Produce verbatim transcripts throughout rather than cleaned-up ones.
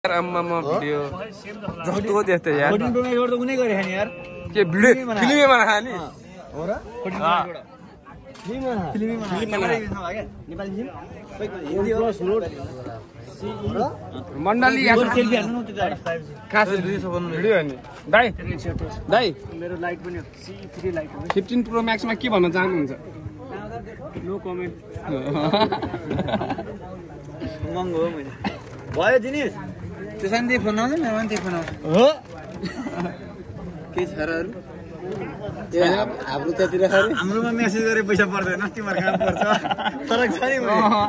अम्मा म भिडियो जस्तो त्यस्तो यार फोर्टिन प्रो म्याक्स त कुनै गरे नि यार के भिडियो फिल्ममै बना नि हो र फोर्टिन प्रो म्याक्स फिल्ममै बना फिल्ममै बना नेपाली फिल्म हिन्दी प्लस लोड मण्डली यार सेल्फी हाल्नु न त्यो खास भिडियो नि दाइ दाइ मेरो लाइट पनि सी थ्री लाइट हो फिफ्टिन प्रो म्याक्स मा के भन्न चाहनुहुन्छ नो कमेन्ट महँगो हो मैले भयो जिनिस त्यसैन दे फोन आउँदैन मेरोमा त्यही फोन आउँछ हो के छ र अरु हाम्रो त्यतिर खरे हाम्रोमा मेसेज गरे पैसा पर्दैन तिम्रो काम पर्छ तर छ नि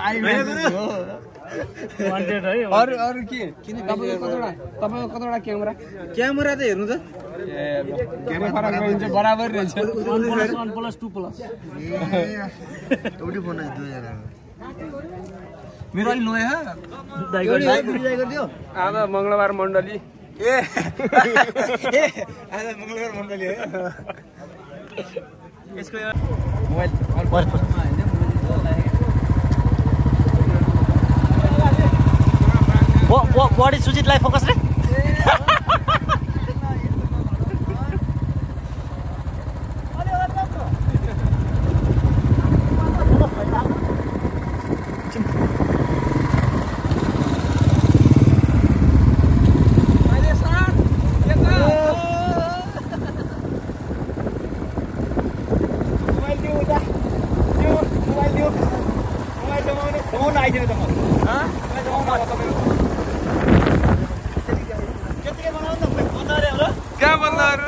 वान्टेड है अरु अरु के किन तपाईको कतवटा तपाईको कतवटा क्यामेरा क्यामेरा त हेर्नु त ए क्यामेरा फरक रहन्छ बराबर रहन्छ वन प्लस टू प्लस एउटै फोन आइ दुई हजार मेरो अलि नयाँ ह दाइ गर्दै दाइ गर्दियो आज मंगलबार मण्डली ए ए आज मंगलबार मण्डली हो यसको मोबाइल पर बडी सुजितलाई फोकस रे क्या भन्दा अरु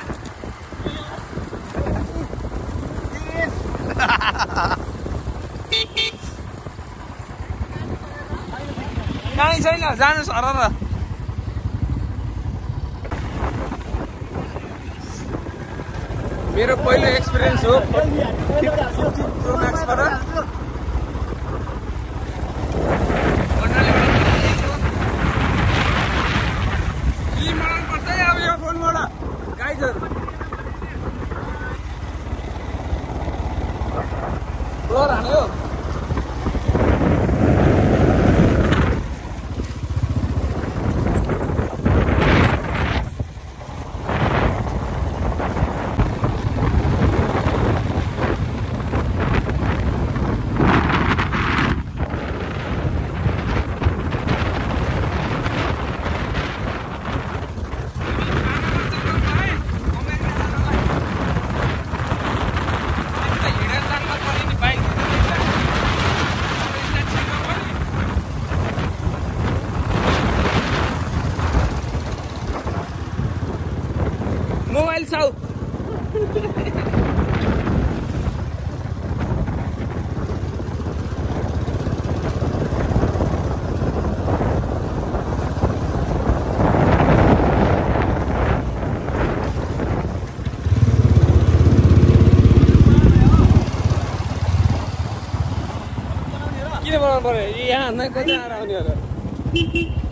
काहीँ छैन जानुहोस् हर र मेरो पहिलो एक्सपिरियन्स हो प्रो म्याक्सबाट Keluar ayo. Mobile south. किन बनाउनु पर्यो यहाँ नै कति आएर आउने होला